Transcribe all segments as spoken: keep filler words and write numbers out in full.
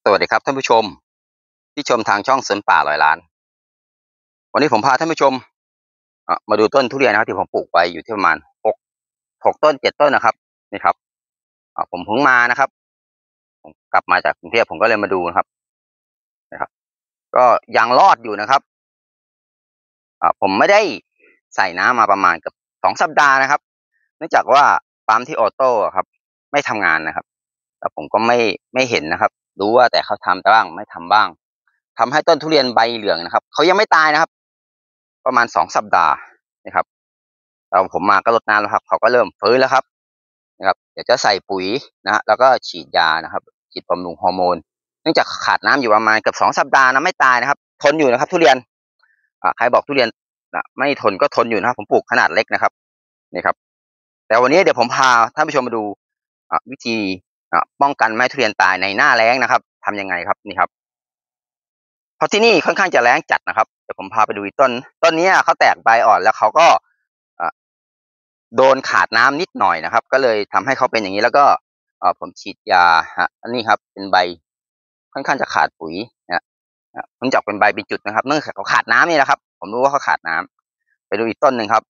วัสดีครับท่านผู้ชมที่ชมทางช่องสวนป่าร้อยล้านวันนี้ผมพาท่านผู้ชมมาดูต้นทุเรียนนะครับที่ผมปลูกไปอยู่ที่ประมาณหกหกต้นเจ็ดต้นนะครับนี่ครับผมเพิ่งมานะครับผมกลับมาจากกรุงเทพผมก็เลยมาดูนะครับนะครับก็ยังรอดอยู่นะครับผมไม่ได้ใส่น้ำมาประมาณกับสองสัปดาห์นะครับเนื่องจากว่าปั๊มที่ออโต้ครับไม่ทำงานนะครับแต่ผมก็ไม่ไม่เห็นนะครับรู้ว่าแต่เขาทำบ้างไม่ทำบ้างทำให้ต้นทุเรียนใบเหลืองนะครับเขายังไม่ตายนะครับประมาณสองสัปดาห์นะครับแต่ผมมาก็ลดน้ำแล้วครับเขาก็เริ่มฟื้นแล้วครับนะครับเดี๋ยวจะใส่ปุ๋ยนะฮะแล้วก็ฉีดยานะครับฉีดบำรุงฮอร์โมนเนื่องจากขาดน้ำอยู่ประมาณเกือบสองสัปดาห์นะไม่ตายนะครับทนอยู่นะครับทุเรียนอ่าใครบอกทุเรียนนะไม่ทนก็ทนอยู่นะครับผมปลูกขนาดเล็กนะครับนี่ครับแต่วันนี้เดี๋ยวผมพาท่านผู้ชมมาดูวิธีป้องกันไม่ให้ทุเรียนตายในหน้าแล้งนะครับทำยังไงครับนี่ครับเพราะที่นี่ค่อนข้างจะแล้งจัดนะครับเดี๋ยวผมพาไปดูอีกต้นต้นนี้เขาแตกใบอ่อนแล้วเขาก็โดนขาดน้ำนิดหน่อยนะครับก็เลยทำให้เขาเป็นอย่างนี้แล้วก็ผมฉีดยาฮะอันนี้ครับเป็นใบค่อนข้างจะขาดปุ๋ยนะเนื่องจากเป็นใบเป็นจุดนะครับเนื่องจากเขาขาดน้ำนี่แหละครับผมรู้ว่าเขาขาดน้ำไปดูอีกต้นหนึ่งครับ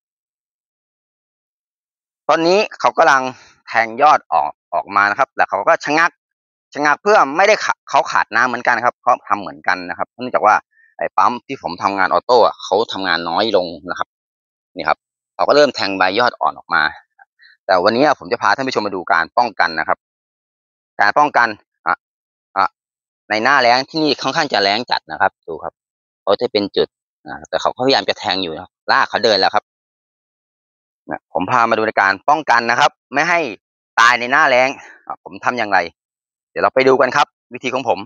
ต้นนี้เขากำลังแทงยอดออกออกมานะครับแต่เขาก็ชะงักชะงักเพื่อไม่ได้เขาขาดน้ำเหมือนกันครับเขาทำเหมือนกันนะครับเนื่องจากว่าไอ้ปั๊มที่ผมทำงานออโต้เขาทำงานน้อยลงนะครับนี่ครับเขาก็เริ่มแทงใบยอดอ่อนออกมาแต่วันนี้ผมจะพาท่านผู้ชมมาดูการป้องกันนะครับการป้องกันอ่ะอ่ะในหน้าแล้งที่นี่ค่อนข้างจะแล้งจัดนะครับดูครับเขาจะเป็นจุดนะแต่เขาพยายามจะแทงอยู่นะลากเขาเดินแล้วครับผมพามาดูในการป้องกันนะครับไม่ให้ตายในหน้าแล้งผมทำอย่างไรเดี๋ยวเราไปดูกันครับวิธีของผม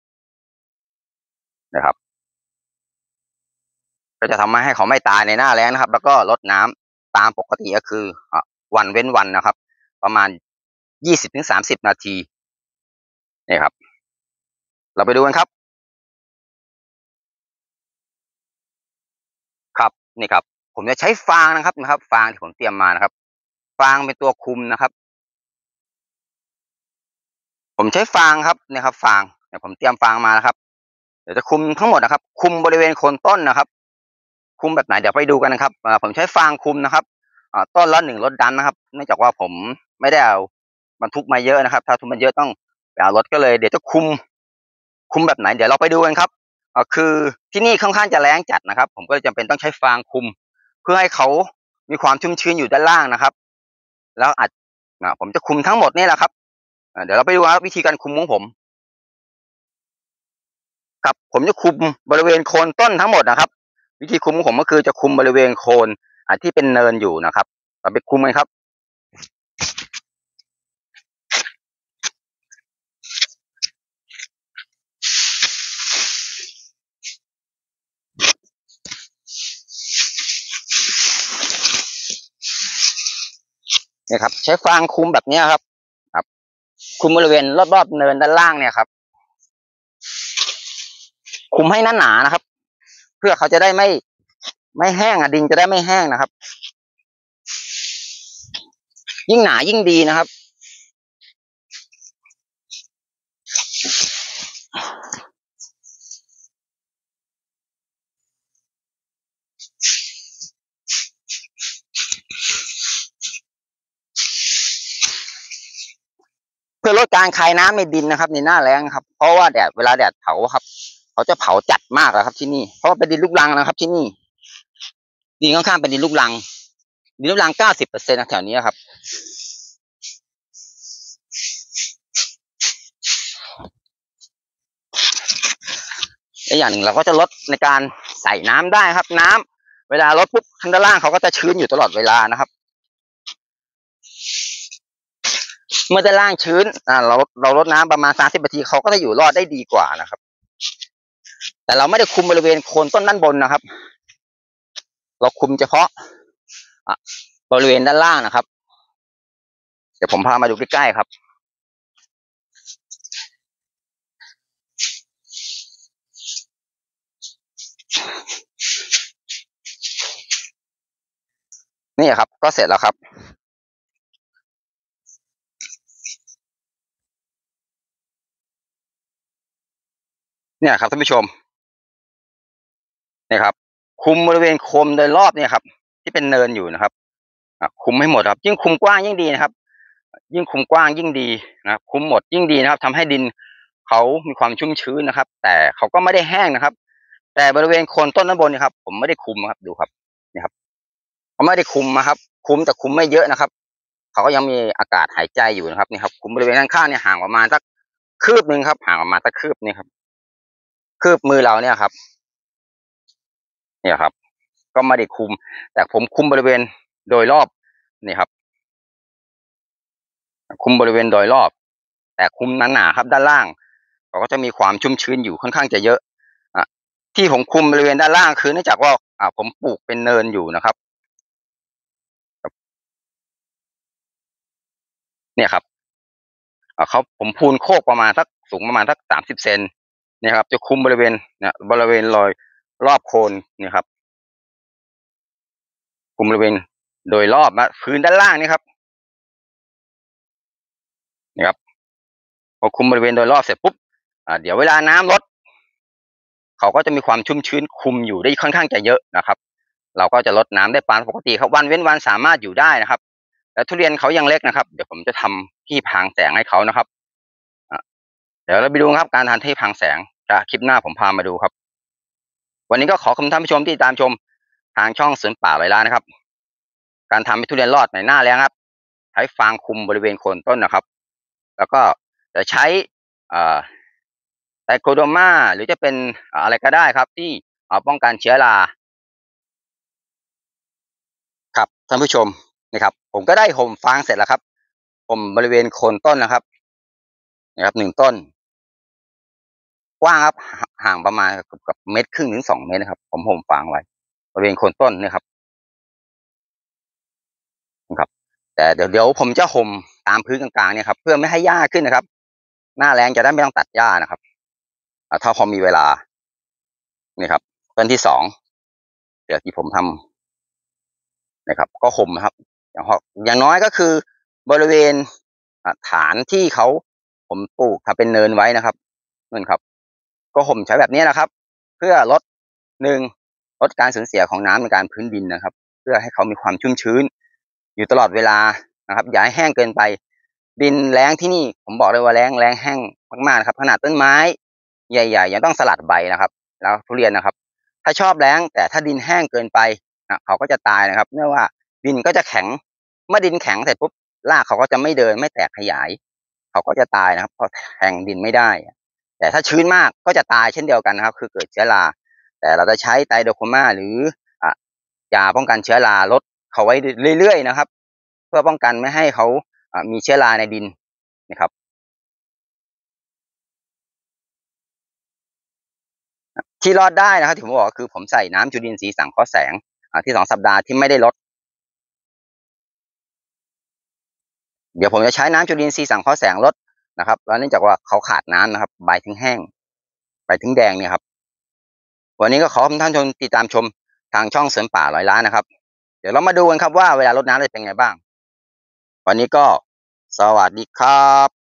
นะครับก็จะทำให้เขาไม่ตายในหน้าแล้งนะครับแล้วก็ลดน้ำตามปกติก็คือวันเว้นวันนะครับประมาณยี่สิบถึงสามสิบนาทีนี่ครับเราไปดูกันครับครับนี่ครับผมจะใช้ฟางนะครับนะครับฟางที่ผมเตรียมมานะครับฟางเป็นตัวคุมนะครับผมใช้ฟางครับเนี่ยครับฟางเนี่ยผมเตรียมฟางมานะครับเดี๋ยวจะคุมทั้งหมดนะครับคุมบริเวณโคนต้นนะครับคุมแบบไหนเดี๋ยวไปดูกันนะครับผมใช้ฟางคุมนะครับต้นละหนึ่งรถดันนะครับเนื่องจากว่าผมไม่ได้เอาบรรทุกมาเยอะนะครับถ้าทุกมันเยอะต้องไปเอารถก็เลยเดี๋ยวจะคุมคุมแบบไหนเดี๋ยวเราไปดูกันครับคือที่นี่ค่อนข้างจะแรงจัดนะครับผมก็เลยจำเป็นต้องใช้ฟางคุมเพื่อให้เขามีความชุ่มชื้นอยู่ด้านล่างนะครับแล้วอาจผมจะคุมทั้งหมดนี่แหละครับเดี๋ยวเราไปดูครับวิธีการคุมของผมครับผมจะคุมบริเวณโคนต้นทั้งหมดนะครับวิธีคุมของผมก็คือจะคุมบริเวณโคนที่เป็นเนินอยู่นะครับเราไปคุมกันครับเนี่ยครับใช้ฟางคุมแบบนี้ครับครับคุมบริเวณรอบๆเนินด้านล่างเนี่ยครับคุมให้หนาๆนะครับเพื่อเขาจะได้ไม่ไม่แห้งอ่ะดินจะได้ไม่แห้งนะครับยิ่งหนายิ่งดีนะครับเพื่อลดการคายน้ำในดินนะครับในหน้าแล้งครับเพราะว่าแดดเวลาแดดเผาครับเขาจะเผาจัดมากเลยครับที่นี่เพราะว่าเป็นดินลูกรังนะครับที่นี่ดินค่อนข้างเป็นดินลูกรังดินลูกรังเก้าสิบเปอร์เซ็นต์แถวนี้ครับและอย่างหนึ่งเราก็จะลดในการใส่น้ำได้ครับน้ำเวลาลดปุ๊บข้างด้านล่างเขาก็จะชื้นอยู่ตลอดเวลานะครับเมื่อด้านล่างชื้นอ่าเราเราลดน้ำประมาณสามสิบนาทีเขาก็จะอยู่รอดได้ดีกว่านะครับแต่เราไม่ได้คุมบริเวณโคนต้นด้านบนนะครับเราคุมเฉพาะบริเวณด้านล่างนะครับเดี๋ยวผมพามาดูใกล้ๆครับนี่ครับก็เสร็จแล้วครับเนี่ยครับท่านผู้ชมเนี่ยครับคุมบริเวณโคมโดยรอบเนี่ยครับที่เป็นเนินอยู่นะครับคุมให้หมดครับยิ่งคุมกว้างยิ่งดีนะครับยิ่งคุมกว้างยิ่งดีนะครับคุมหมดยิ่งดีนะครับทำให้ดินเขามีความชุ่มชื้นนะครับแต่เขาก็ไม่ได้แห้งนะครับแต่บริเวณโคนต้นด้านบนนี่ครับผมไม่ได้คุมครับดูครับนี่ครับเขาไม่ได้คุมนะครับคุมแต่คุมไม่เยอะนะครับเขาก็ยังมีอากาศหายใจอยู่นะครับนี่ครับคุมบริเวณด้านข้างเนี่ยห่างประมาณสักคืบหนึ่งครับห่างประมาณสักคืบนี่ครับคืบมือเราเนี่ยครับเนี่ยครับก็ไม่ได้คุมแต่ผมคุมบริเวณโดยรอบนี่ครับคุมบริเวณโดยรอบแต่คุมหนาๆครับด้านล่างเขาก็จะมีความชุ่มชื้นอยู่ค่อนข้างจะเยอะอ่ะที่ผมคุมบริเวณด้านล่างคือเนื่องจากว่าอ่าผมปลูกเป็นเนินอยู่นะครับเนี่ยครับอ่าเขาผมพูนโคกประมาณสักสูงประมาณสักสามสิบเซนเนี่ยครับจะคุมบริเวณเนี่ยบริเวณรอยรอบโคนเนี่ยครับคุมบริเวณโดยรอบนะพื้นด้านล่างนี่ครับนี่ครับพอคุมบริเวณโดยรอบเสร็จปุ๊บอ่าเดี๋ยวเวลาน้ำลดเขาก็จะมีความชุ่มชื้นคุมอยู่ได้ค่อนข้างจะเยอะนะครับเราก็จะลดน้ำได้ปานปกติครับวันเว้นวันสามารถอยู่ได้นะครับแล้วทุเรียนเขายังเล็กนะครับเดี๋ยวผมจะทำที่พรางแสงให้เขานะครับเดี๋ยวเราไปดูครับการทำที่พรางแสงจะคลิปหน้าผมพามาดูครับวันนี้ก็ขอขอบคุณท่านผู้ชมที่ตามชมทางช่องสวนป่าร้อยล้านนะครับการทำให้ทุเรียนรอดในหน้าแล้งครับใช้ฟางคุมบริเวณโคนต้นนะครับแล้วก็จะใช้ไตโคโดมาหรือจะเป็นอะไรก็ได้ครับที่ป้องกันเชื้อราครับท่านผู้ชมนะครับผมก็ได้ห่มฟางเสร็จแล้วครับห่มบริเวณโคนต้นนะครับนะครับหนึ่งต้นกว้างครับห่างประมาณกับเมตรครึ่งถึงสองเมตรนะครับผมห่มฟางไว้บริเวณโคนต้นเนี่ยครับนะครับแต่เดี๋ยวเดี๋ยวผมจะห่มตามพื้นกลางๆเนี่ยครับเพื่อไม่ให้หญ้าขึ้นนะครับหน้าแรงจะได้ไม่ต้องตัดหญ้านะครับถ้าพอมีเวลานี่ครับต้นที่สองเดี๋ยวที่ผมทำนะครับก็ห่มนะครับอย่างอย่างน้อยก็คือบริเวณฐานที่เขาผมปลูกทำเป็นเนินไว้นะครับนั่นครับก็ห่มใช้แบบนี้นะครับเพื่อลดหนึ่งลดการสูญเสียของน้ำในการพื้นดินนะครับเพื่อให้เขามีความชุ่มชื้นอยู่ตลอดเวลานะครับอย่าให้แห้งเกินไปดินแล้งที่นี่ผมบอกเลยว่าแล้งแล้งแห้งมากๆนะครับขนาดต้นไม้ใหญ่ๆยังต้องสลัดใบนะครับแล้วทุเรียนนะครับถ้าชอบแล้งแต่ถ้าดินแห้งเกินไปเขาก็จะตายนะครับเนื่องว่าดินก็จะแข็งเมื่อดินแข็งเสร็จปุ๊บรากเขาก็จะไม่เดินไม่แตกขยายเขาก็จะตายนะครับเพราะแทงดินไม่ได้แต่ถ้าชื้นมากก็จะตายเช่นเดียวกันนะครับคือเกิดเชื้อราแต่เราจะใช้ไตรโดโคมาหรือยาป้องกันเชื้อราลดเขาไว้เรื่อยๆนะครับเพื่อป้องกันไม่ให้เขามีเชื้อราในดินนะครับที่รอดได้นะครับที่ผมบอกคือผมใส่น้ำจุลินทรีย์สังเคราะห์แสงที่สองสัปดาห์ที่ไม่ได้ลดเดี๋ยวผมจะใช้น้ำจุลินทรีย์สังเคราะห์แสงลดนะครับแล้วเนื่องจากว่าเขาขาดน้ำนะครับใบถึงแห้งใบถึงแดงเนี่ยครับวันนี้ก็ขอท่านชมติดตามชมทางช่องเสริมป่าร้อยล้านนะครับเดี๋ยวเรามาดูกันครับว่าเวลารดน้ำจะเป็นไงบ้างวันนี้ก็สวัสดีครับ